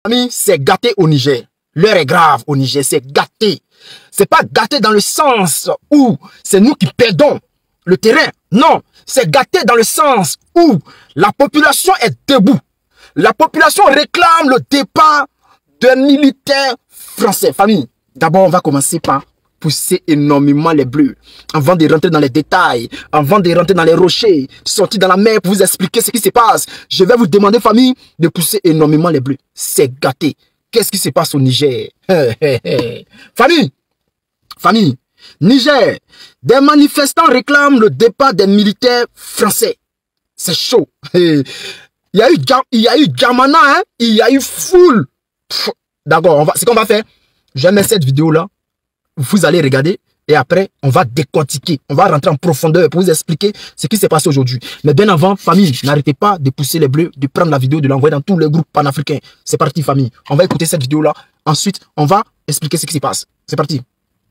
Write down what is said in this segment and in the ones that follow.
Famille, c'est gâté au Niger. L'heure est grave au Niger, c'est gâté. C'est pas gâté dans le sens où c'est nous qui perdons le terrain. Non, c'est gâté dans le sens où la population est debout. La population réclame le départ des militaires français. Famille, d'abord on va commencer par pousser énormément les bleus. Avant de rentrer dans les détails, avant de rentrer dans les rochers, sortir dans la mer pour vous expliquer ce qui se passe, je vais vous demander, famille, de pousser énormément les bleus. C'est gâté. Qu'est-ce qui se passe au Niger? Famille, Niger, des manifestants réclament le départ des militaires français. C'est chaud. Il y a eu Gamana, hein? Il y a eu foule. D'accord, ce qu'on va faire, je vais mettre cette vidéo-là. Vous allez regarder et après, on va décortiquer. On va rentrer en profondeur pour vous expliquer ce qui s'est passé aujourd'hui. Mais bien avant, famille, n'arrêtez pas de pousser les bleus, de prendre la vidéo, de l'envoyer dans tous les groupes panafricains. C'est parti, famille. On va écouter cette vidéo-là. Ensuite, on va expliquer ce qui se passe. C'est parti.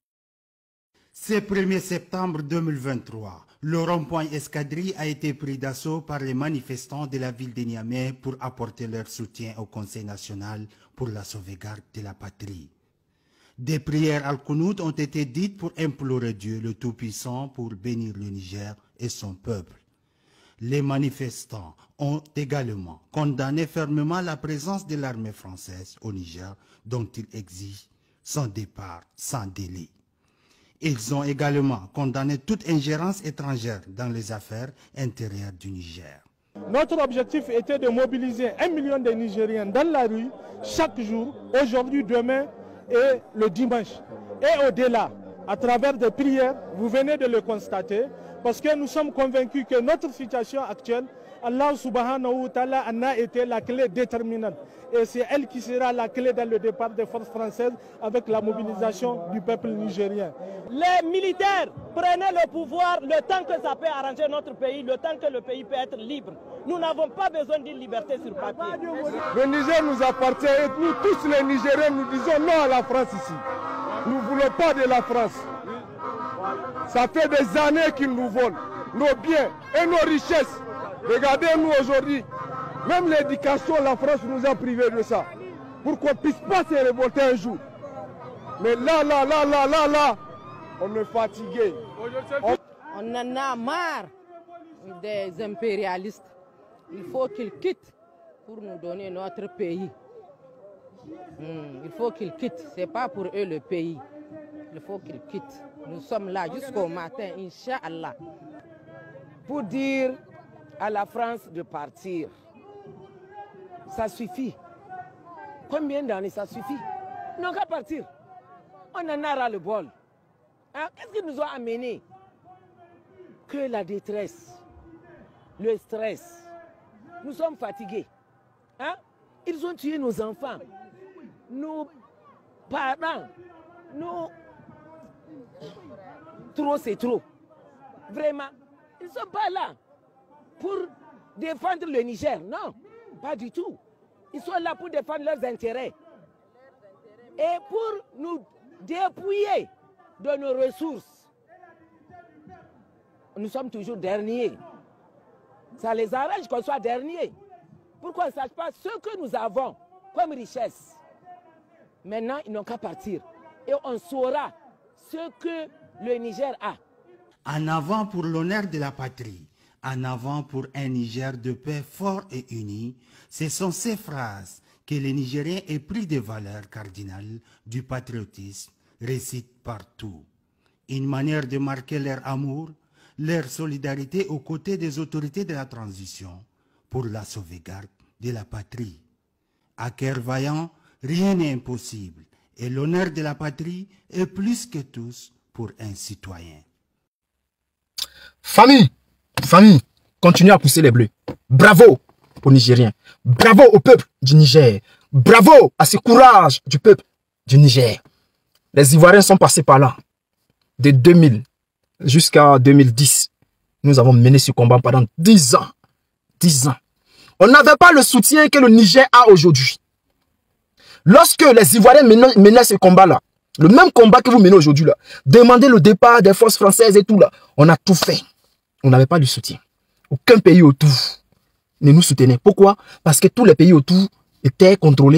Ce 1er septembre 2023, le rond-point Escadrille a été pris d'assaut par les manifestants de la ville de Niamey pour apporter leur soutien au Conseil national pour la sauvegarde de la patrie. Des prières al-Qunut ont été dites pour implorer Dieu le Tout-Puissant pour bénir le Niger et son peuple. Les manifestants ont également condamné fermement la présence de l'armée française au Niger, dont ils exigent son départ sans délai. Ils ont également condamné toute ingérence étrangère dans les affaires intérieures du Niger. Notre objectif était de mobiliser 1 million de Nigériens dans la rue chaque jour, aujourd'hui, demain et le dimanche. Et au-delà, à travers des prières, vous venez de le constater, parce que nous sommes convaincus que notre situation actuelle, Allah subhanahu wa ta'ala en a été la clé déterminante. Et c'est elle qui sera la clé dans le départ des forces françaises avec la mobilisation du peuple nigérien. Les militaires prenaient le pouvoir le temps que ça peut arranger notre pays, le temps que le pays peut être libre. Nous n'avons pas besoin d'une liberté sur papier. Le Niger nous appartient et nous tous les Nigériens nous disons non à la France ici. Nous ne voulons pas de la France. Ça fait des années qu'ils nous volent nos biens et nos richesses. Regardez-nous aujourd'hui. Même l'éducation, la France nous a privés de ça. Pour qu'on ne puisse pas se révolter un jour. Mais là, on est fatigué. On en a marre des impérialistes. Il faut qu'ils quittent pour nous donner notre pays. Il faut qu'ils quittent. Ce n'est pas pour eux le pays. Il faut qu'ils quittent. Nous sommes là jusqu'au matin, Inch'Allah. Pour dire à la France de partir. Ça suffit. Combien d'années ça suffit? Ils n'ont qu'à partir. On en a ras le bol. Hein? Qu'est-ce qui nous a amené? Que la détresse, le stress. Nous sommes fatigués. Hein? Ils ont tué nos enfants, nos parents, Trop, c'est trop. Vraiment. Ils ne sont pas là pour défendre le Niger. Non, pas du tout. Ils sont là pour défendre leurs intérêts. Et pour nous dépouiller de nos ressources. Nous sommes toujours derniers. Ça les arrange qu'on soit derniers. Pourquoi on ne sache pas ce que nous avons comme richesse? Maintenant, ils n'ont qu'à partir. Et on saura ce que le Niger a. En avant pour l'honneur de la patrie, en avant pour un Niger de paix fort et uni, ce sont ces phrases que les Nigériens épris des valeurs cardinales du patriotisme récitent partout. Une manière de marquer leur amour, leur solidarité aux côtés des autorités de la transition pour la sauvegarde de la patrie. À cœur vaillant, rien n'est impossible et l'honneur de la patrie est plus que tous pour un citoyen. Famille, continuez à pousser les bleus. Bravo aux Nigériens. Bravo au peuple du Niger. Bravo à ce courage du peuple du Niger. Les Ivoiriens sont passés par là. De 2000 jusqu'à 2010. Nous avons mené ce combat pendant 10 ans. 10 ans. On n'avait pas le soutien que le Niger a aujourd'hui. Lorsque les Ivoiriens menaient ce combat-là, le même combat que vous menez aujourd'hui là, demandez le départ des forces françaises et tout là, on a tout fait. On n'avait pas de soutien. Aucun pays autour ne nous soutenait. Pourquoi? Parce que tous les pays autour étaient contrôlés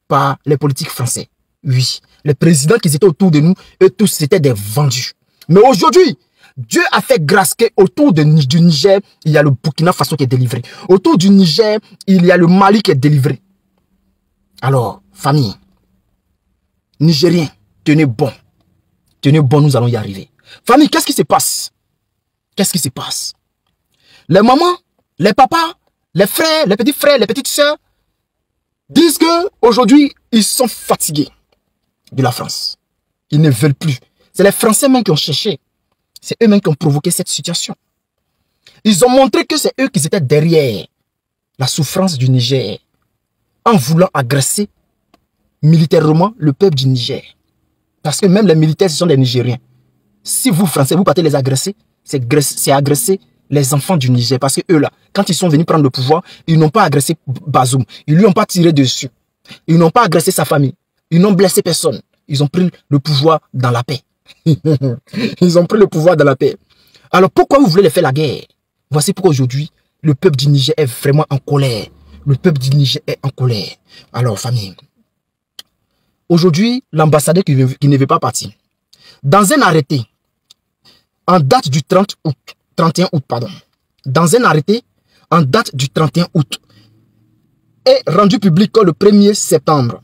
par les politiques français. Oui, les présidents qui étaient autour de nous, eux tous, c'était des vendus. Mais aujourd'hui, Dieu a fait grâce qu'autour du Niger, il y a le Burkina Faso qui est délivré. Autour du Niger, il y a le Mali qui est délivré. Alors, famille, Nigériens, tenez bon. Tenez bon, nous allons y arriver. Famille, qu'est-ce qui se passe? Qu'est-ce qui se passe? Les mamans, les papas, les frères, les petits frères, les petites sœurs disent qu'aujourd'hui, ils sont fatigués de la France. Ils ne veulent plus. C'est les Français même qui ont cherché. C'est eux-mêmes qui ont provoqué cette situation. Ils ont montré que c'est eux qui étaient derrière la souffrance du Niger en voulant agresser militairement le peuple du Niger. Parce que même les militaires, ce sont des Nigériens. Si vous, Français, vous partez les agresser, c'est agresser les enfants du Niger. Parce que eux là, quand ils sont venus prendre le pouvoir, ils n'ont pas agressé Bazoum. Ils lui ont pas tiré dessus. Ils n'ont pas agressé sa famille. Ils n'ont blessé personne. Ils ont pris le pouvoir dans la paix. Ils ont pris le pouvoir dans la paix. Alors pourquoi vous voulez les faire la guerre? Voici pourquoi aujourd'hui, le peuple du Niger est vraiment en colère. Le peuple du Niger est en colère. Alors famille, aujourd'hui, l'ambassadeur qui ne veut pas partir, dans un arrêté, en date du 31 août, pardon, dans un arrêté, en date du 31 août, est rendu public le 1er septembre.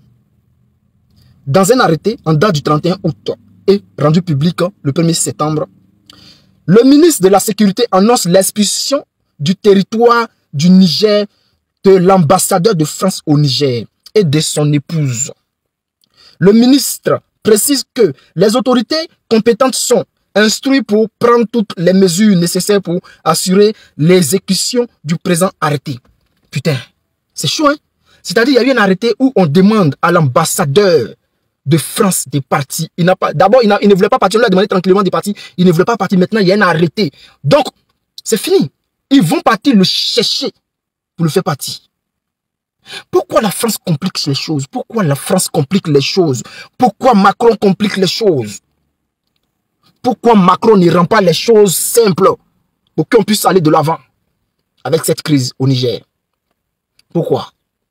Dans un arrêté, en date du 31 août, est rendu public le 1er septembre, le ministre de la Sécurité annonce l'expulsion du territoire du Niger de l'ambassadeur de France au Niger et de son épouse. Le ministre précise que les autorités compétentes sont instruites pour prendre toutes les mesures nécessaires pour assurer l'exécution du présent arrêté. Putain, c'est chaud, hein? C'est-à-dire, il y a eu un arrêté où on demande à l'ambassadeur de France de partir. D'abord, il ne voulait pas partir. On lui a demandé tranquillement de partir. Il ne voulait pas partir. Maintenant, il y a un arrêté. Donc, c'est fini. Ils vont partir le chercher pour le faire partir. Pourquoi la France complique les choses? Pourquoi la France complique les choses? Pourquoi Macron complique les choses? Pourquoi Macron ne rend pas les choses simples pour qu'on puisse aller de l'avant avec cette crise au Niger? Pourquoi?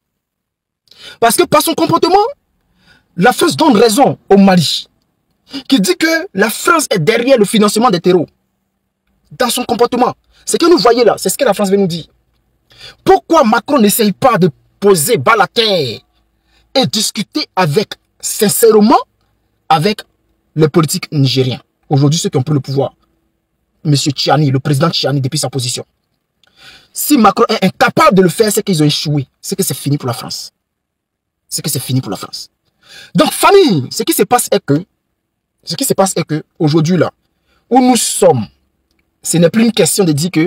Parce que par son comportement, la France donne raison au Mali, qui dit que la France est derrière le financement des terreaux. Dans son comportement, ce que nous voyons là, c'est ce que la France veut nous dire. Pourquoi Macron n'essaye pas de poser bas la terre et discuter sincèrement avec les politiques nigériens? Aujourd'hui, ceux qui ont pris le pouvoir, M. Tchiani, le président Tchiani, depuis sa position. Si Macron est incapable de le faire, c'est qu'ils ont échoué. C'est que c'est fini pour la France. C'est que c'est fini pour la France. Donc, famille, ce qui se passe est que, aujourd'hui là, où nous sommes, ce n'est plus une question de dire que,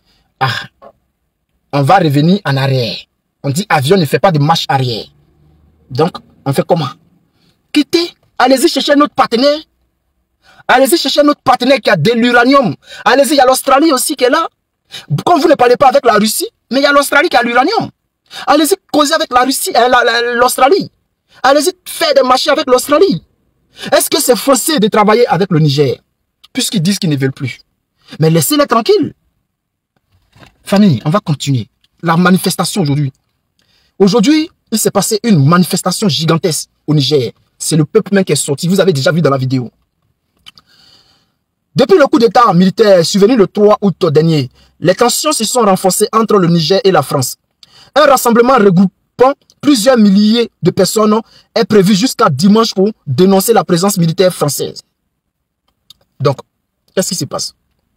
on va revenir en arrière. On dit, avion ne fait pas de marche arrière. Donc, on fait comment? Quittez, allez-y chercher notre partenaire. Allez-y chercher notre partenaire qui a de l'uranium. Allez-y, il y a l'Australie aussi qui est là. Comme vous ne parlez pas avec la Russie, mais il y a l'Australie qui a l'uranium. Allez-y causer avec la Russie, l'Australie. Allez-y faire des marchés avec l'Australie. Est-ce que c'est forcé de travailler avec le Niger? Puisqu'ils disent qu'ils ne veulent plus. Mais laissez-les tranquilles. Famille, on va continuer. La manifestation aujourd'hui. Aujourd'hui, il s'est passé une manifestation gigantesque au Niger. C'est le peuple même qui est sorti. Vous avez déjà vu dans la vidéo. Depuis le coup d'État militaire survenu le 3 août dernier, les tensions se sont renforcées entre le Niger et la France. Un rassemblement regroupant plusieurs milliers de personnes est prévu jusqu'à dimanche pour dénoncer la présence militaire française. Donc, qu'est-ce qui se passe?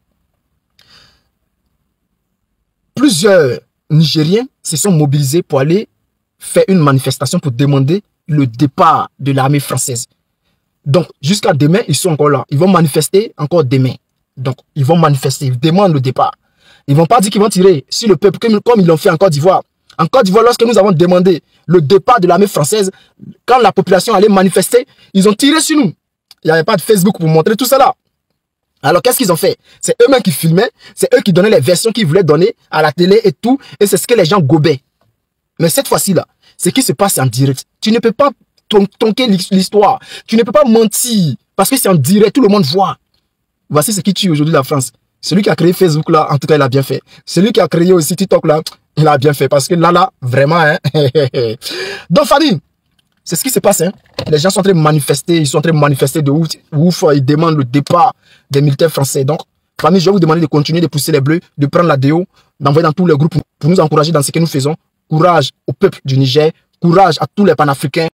Plusieurs Nigériens se sont mobilisés pour aller faire une manifestation pour demander le départ de l'armée française. Donc, jusqu'à demain, ils sont encore là. Ils vont manifester encore demain. Donc, ils vont manifester, ils demandent le départ. Ils ne vont pas dire qu'ils vont tirer sur le peuple comme ils l'ont fait en Côte d'Ivoire. En Côte d'Ivoire, lorsque nous avons demandé le départ de l'armée française, quand la population allait manifester, ils ont tiré sur nous. Il n'y avait pas de Facebook pour montrer tout ça là. Alors, qu'est-ce qu'ils ont fait? C'est eux-mêmes qui filmaient, c'est eux qui donnaient les versions qu'ils voulaient donner à la télé et tout, et c'est ce que les gens gobaient. Mais cette fois-ci là, ce qui se passe en direct, tu ne peux pas tronquer l'histoire, tu ne peux pas mentir, parce que c'est en direct, tout le monde voit. Voici ce qui tue aujourd'hui la France. Celui qui a créé Facebook là, en tout cas, il a bien fait. Celui qui a créé aussi TikTok là, il a bien fait, parce que là, vraiment, hein. Donc, famille, C'est ce qui se passe. Hein. Les gens sont en train de manifester. Ils sont en train de manifester de ouf. Ils demandent le départ des militaires français. Donc, famille, je vais vous demander de continuer de pousser les bleus, de prendre la déo, d'envoyer dans tous les groupes pour nous encourager dans ce que nous faisons. Courage au peuple du Niger. Courage à tous les panafricains.